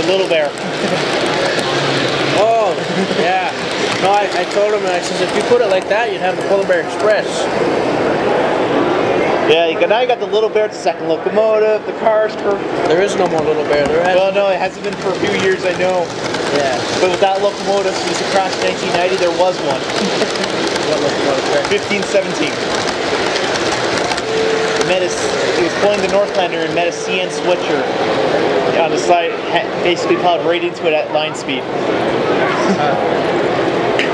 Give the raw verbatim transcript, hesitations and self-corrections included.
The Little Bear. Oh, yeah. No, I, I told him, and I says, if you put it like that, you'd have the Polar Bear Express. Yeah, you got, now you got the Little Bear, the second locomotive, the cars. There is no more Little Bear. There has well, no, it hasn't been for a few years, I know. Yeah. But with that locomotive, since it crashed in nineteen ninety, there was one. What locomotive there? fifteen seventeen. It, met a, it was pulling the Northlander and met a C N switcher on the side, basically plowed right into it at line speed. Uh.